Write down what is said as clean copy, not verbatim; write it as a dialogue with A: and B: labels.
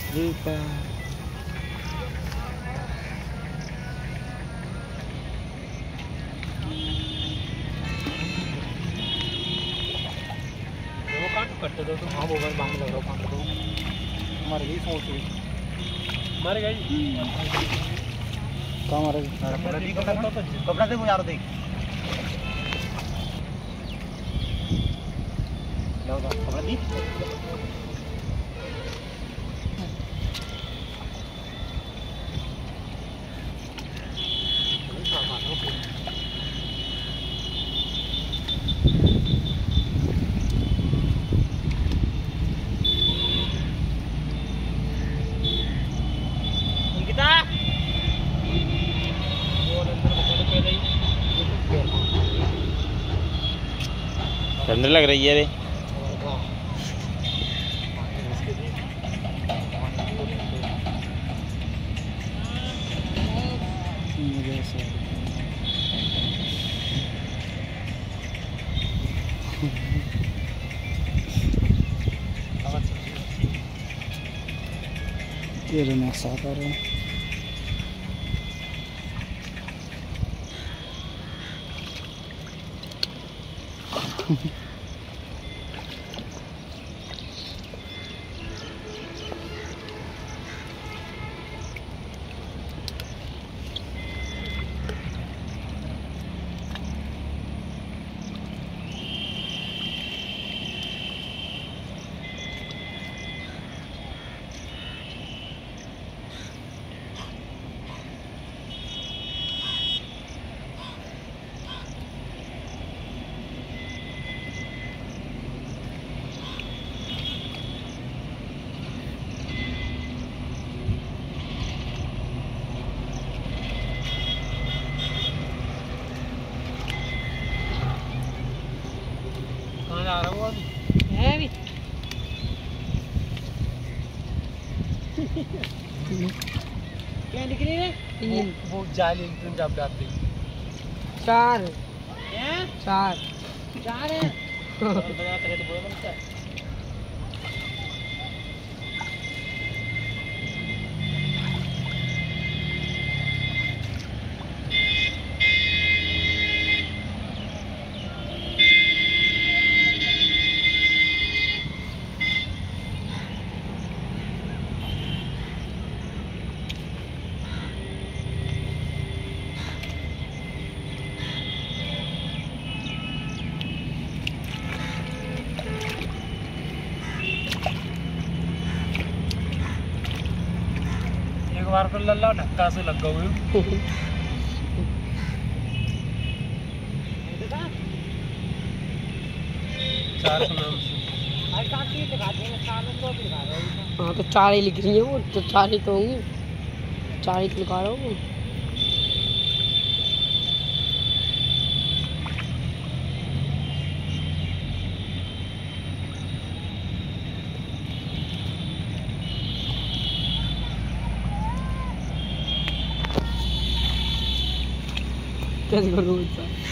A: रूपा
B: वो काट कट दो तो हाँ वो बांध लग रहा काट दो मर गई सोच रही मर गई
A: कहाँ मर गई
B: कपड़ा दे वो यार देख कपड़ा दी
A: ठंड लग रही है रे। तेरे नक्शा कर
B: जा रहा हूँ है भी क्या निकली रे तीन वो जाली तुम जब जाते चार हैं चार चार है बड़ा करे तो बोल बनता है एक बार तो लल्ला ढक्का से लग गई चार नाम
C: हाँ तो चार ही लिख रही है वो तो चार ही तो होंगी चार ही तो लिखा रहा हूँ कैसे करूँ